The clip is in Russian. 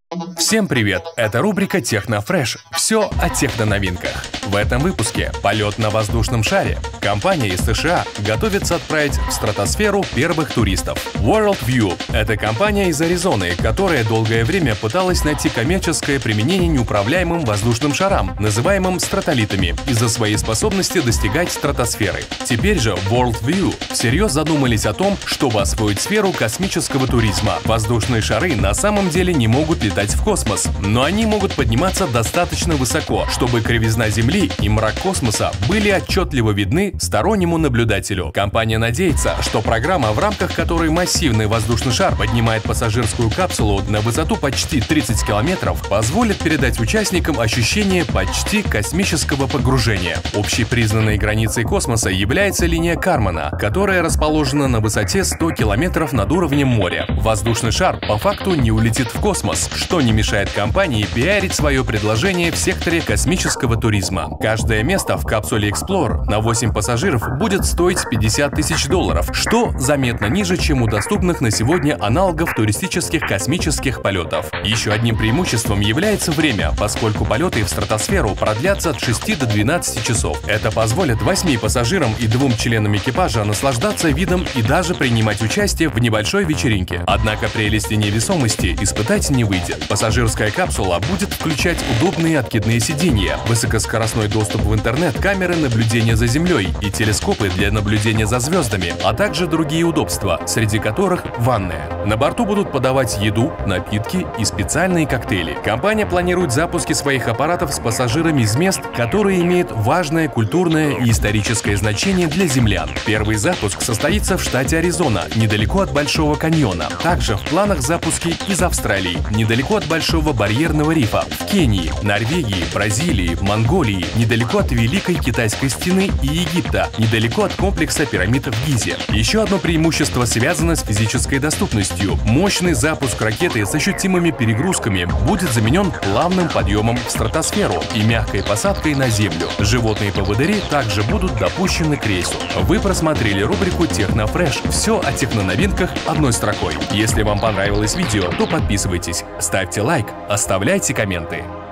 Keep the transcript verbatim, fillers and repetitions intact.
Всем привет! Это рубрика Технофреш. Все о техноновинках. В этом выпуске полет на воздушном шаре. Компания из США готовится отправить в стратосферу первых туристов. WorldView – это компания из Аризоны, которая долгое время пыталась найти коммерческое применение неуправляемым воздушным шарам, называемым стратолитами, из-за своей способности достигать стратосферы. Теперь же WorldView всерьез задумались о том, чтобы освоить сферу космического туризма. Воздушные шары на самом деле не могут летать в космос, но они могут подниматься достаточно высоко, чтобы кривизна Земли и мрак космоса были отчетливо видны стороннему наблюдателю. Компания надеется, что программа, в рамках которой массивный воздушный шар поднимает пассажирскую капсулу на высоту почти тридцать километров, позволит передать участникам ощущение почти космического погружения. Общепризнанной границей космоса является линия Кармана, которая расположена на высоте сто километров над уровнем моря. Воздушный шар по факту не улетит в космос, что не мешает компании пиарить свое предложение в секторе космического туризма. Каждое место в капсуле Explorer на восемь пассажиров будет стоить пятьдесят тысяч долларов, что заметно ниже, чем у доступных на сегодня аналогов туристических космических полетов. Еще одним преимуществом является время, поскольку полеты в стратосферу продлятся от шести до двенадцати часов. Это позволит восьми пассажирам и двум членам экипажа наслаждаться видом и даже принимать участие в небольшой вечеринке. Однако прелести невесомости испытать не выйдет. Пассажирская капсула будет включать удобные откидные сиденья, высокоскоростной доступ в интернет, камеры наблюдения за Землей и телескопы для наблюдения за звездами, а также другие удобства, среди которых ванная. На борту будут подавать еду, напитки и специальные коктейли. Компания планирует запуски своих аппаратов с пассажирами из мест, которые имеют важное культурное и историческое значение для землян. Первый запуск состоится в штате Аризона, недалеко от Большого каньона. Также в планах запуски из Австралии, недалеко от Большого барьерного рифа, в Кении, Норвегии, Бразилии, Монголии, недалеко от Великой Китайской стены и Египта, недалеко от комплекса пирамид в Гизе. Еще одно преимущество связано с физической доступностью. Мощный запуск ракеты с ощутимыми перегрузками будет заменен плавным подъемом в стратосферу и мягкой посадкой на Землю. Животные-поводыри также будут допущены к рейсу. Вы просмотрели рубрику Технофреш. Все о техноновинках одной строкой. Если вам понравилось видео, то подписывайтесь, ставьте лайк, оставляйте комменты.